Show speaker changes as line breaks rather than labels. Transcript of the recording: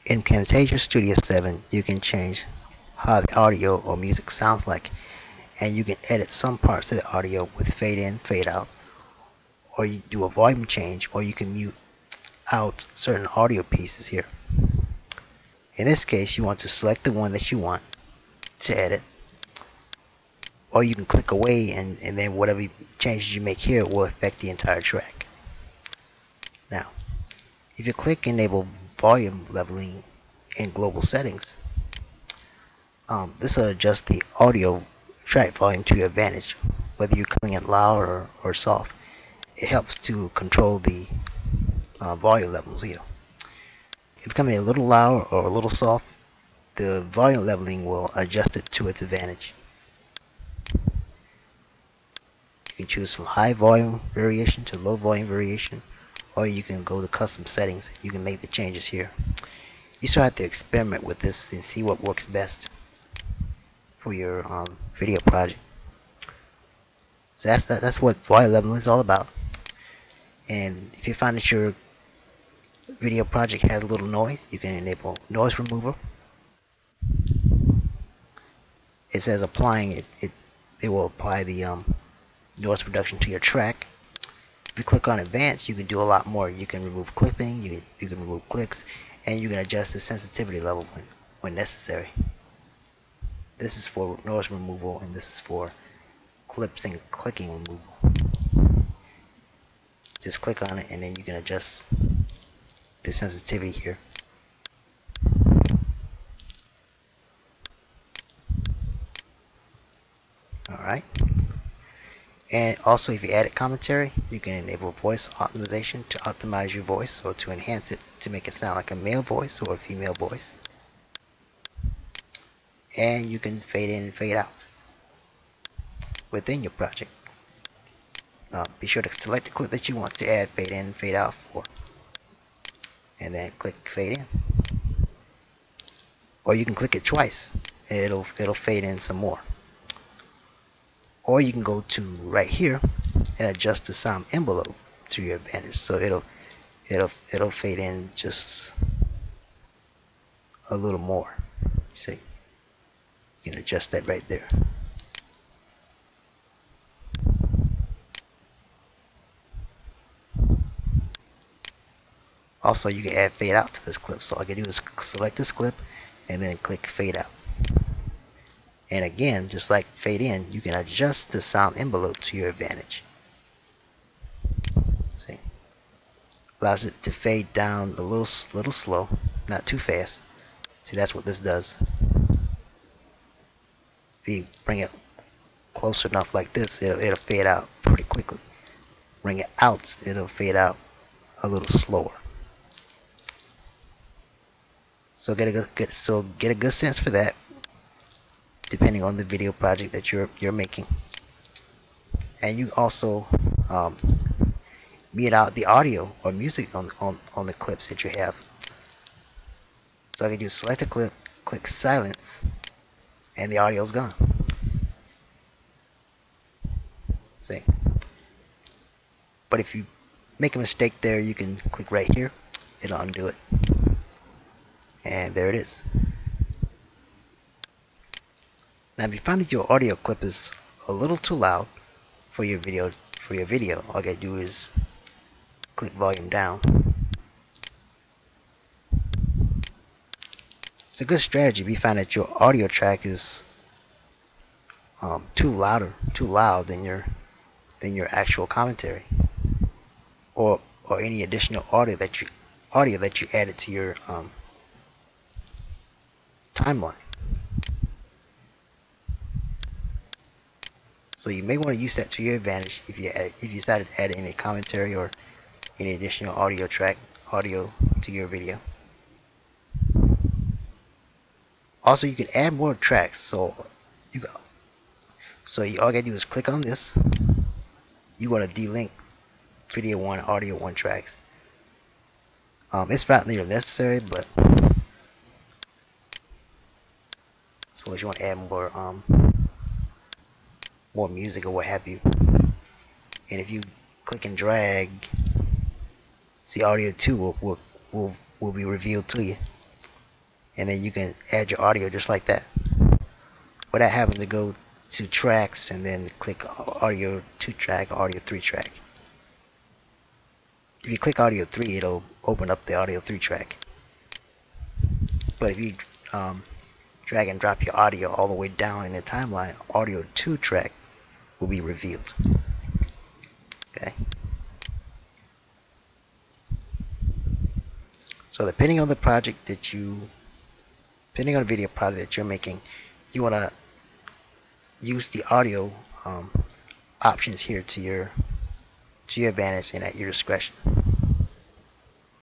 In Camtasia Studio 7, you can change how the audio or music sounds like, and you can edit some parts of the audio with fade in, fade out, or you do a volume change, or you can mute out certain audio pieces here. In this case, you want to select the one that you want to edit, or you can click away, and then whatever changes you make here will affect the entire track. Now, if you click Enable Volume Leveling in Global Settings, this will adjust the audio track volume to your advantage, whether you're coming in loud or soft. It helps to control the volume levels here. If you're coming a little loud or a little soft, the volume leveling will adjust it to its advantage. You can choose from high volume variation to low volume variation, or you can go to custom settings. You can make the changes here. You still have to experiment with this and see what works best for your video project. So that's what volume leveling is all about. And if you find that your video project has a little noise, you can enable noise remover. It says applying it will apply the noise reduction to your track. If you click on advanced, you can do a lot more. You can remove clipping, you can remove clicks, and you can adjust the sensitivity level when necessary. This is for noise removal, and this is for clips and clicking removal. Just click on it, and then you can adjust the sensitivity here. Alright. And also, if you added commentary, you can enable voice optimization to optimize your voice, or to enhance it to make it sound like a male voice or a female voice. And you can fade in and fade out within your project. Be sure to select the clip that you want to add fade in and fade out for, and then click fade in. Or you can click it twice, and it'll fade in some more. Or you can go to right here and adjust the sound envelope to your advantage, so it'll fade in just a little more. See, you can adjust that right there. Also, you can add fade out to this clip. So all I can do is select this clip and then click fade out. And again, just like fade in, you can adjust the sound envelope to your advantage. See, allows it to fade down a little slow, not too fast. See, that's what this does. If you bring it close enough like this, it'll fade out pretty quickly. Bring it out, it'll fade out a little slower. So get a good sense for that, depending on the video project that you're making. And you also mute out the audio or music on the clips that you have. So I can just select a clip, click silence, and the audio's gone. See? But if you make a mistake there, you can click right here. It'll undo it. And there it is. Now, if you find that your audio clip is a little too loud for your video, all you gotta do is click volume down. It's a good strategy if you find that your audio track is too loud than your actual commentary, or any additional audio that you added to your timeline. So you may want to use that to your advantage if you decided to add any commentary or any additional audio to your video. Also, you can add more tracks. So all you gotta do is click on this. You want to delink video 1, audio 1 tracks. It's not really necessary, but suppose you want to add more music or what have you. And if you click and drag, see, audio 2 will be revealed to you. and then you can add your audio just like that without having to go to tracks and then click audio 2 track, audio 3 track. If you click audio 3, it'll open up the audio 3 track. But if you drag and drop your audio all the way down in the timeline, audio 2 track will be revealed. Okay. So depending on the project that depending on the video project that you're making, you want to use the audio options here to your advantage and at your discretion.